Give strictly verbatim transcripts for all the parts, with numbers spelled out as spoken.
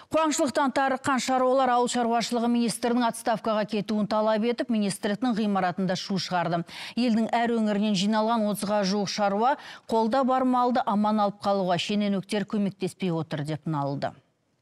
Қуаңшылықтан тарыққан шаруалар ауыл шаруашылығы министрінің отставкаға кетуін талап етіп, министрліктің ғимаратында шу шығарды. Елдің әр өңірінен жиналған отызға жуық шаруа қолда бар малды аман алып қалуға шенеуніктер көмектеспей отыр деп налыды.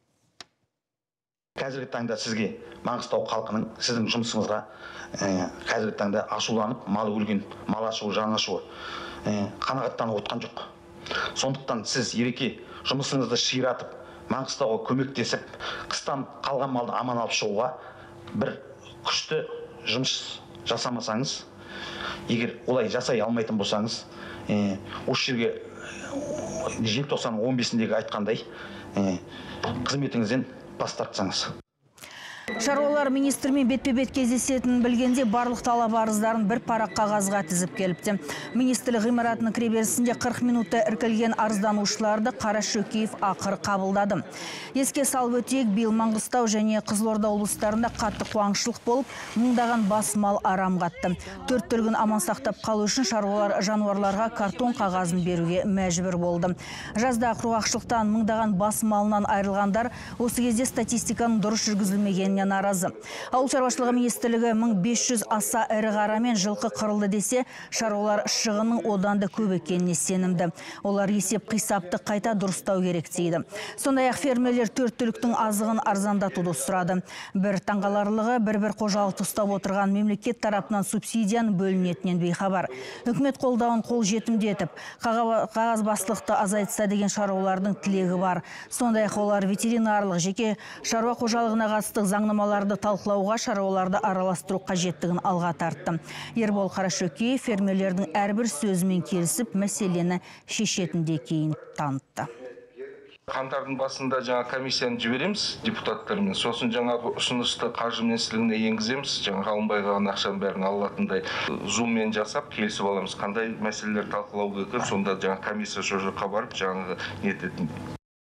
Қазіргі таңда сізге Маңғыстау халқының сіздің жұмысыңызға қазіргі таңда ашуланып, малы өлген, мал ашуы, жан ашуы қанағаттанып отқан жоқ. Сондықтан сіз ереке жұмысыңызды ширатып, Маңғыстауға көмектесіп, қыстан қалған малды аман алып шығуға бір күшті жұмыс жасамасаңыз, егер олай жасай алмайтын болсаңыз, осы жерге желтоқсан он бесіндегі айтқандай қызметіңізден бас тартсаңыз. Шаруалар министрмен бетпе-бет кездесетінін білгенде барлық талап арыздарын бір парақ қағазға тізіп келіпті. Министрлік ғимаратының кіреберісінде қырық минутта іркілген арызданушыларды Қара Шөкеев ақыр қабылдады. Еске салып өтейік, биыл Маңғыстау және Қызылорда облыстарында қатты қуаңшылық болып, мыңдаған бас мал арам қатты. Төрт түлігін аман сақтап қалу үшін шаруалар жануарларға картон қағазын беруге мәжбүр болды. Жазда құрғақшылықтан мыңдаған бас малынан айырылғандар осы кезде статистиканың дұрыс жүргізілмегеніне наразы. Ауыл шаруашылығы министрлігі мың бес жүз аса ірі қара мен жылқы қырылды десе, шаруалар шығынның одан да көп екеніне сенімді. Олар есеп қисапты қайта дұрыстау керек дейді. Сондай-ақ фермерлер төрт түліктің азығын арзандатуды сұрады. Бір таңғаларлығы, бір-бір қожалықты ұстап отырған мемлекет тарапынан субсидияны бөлінетінен бейхабар. Үкімет қолдауын қол жетімдетіп, қағазбастылықты азайтса деген шаруалардың тілегі бар. Сондай-ақ олар ветеринарлық жеке шаруа қожалығына қатысты заңнамаларды талқылауға, шаруаларды араластыру қажеттігін алға тартты. Ербол Қарашөкеев фермерлердің әрбір сөзімен келісіп, мәселені шешетінде кейін танытты. Қаңтардың басында жаңа комиссияны жібереміз депутаттармен. Сосын жаңа ұсынысты қаржы министрлігіне енгіземіз. Жаңа Ғалымбай қалған ақшаның бәрін алатындай зуммен жасап келісіп аламыз. Қандай мәселелер талқылау керек, сонда жаңа комиссия сол жаққа барып жаңағы не ететін.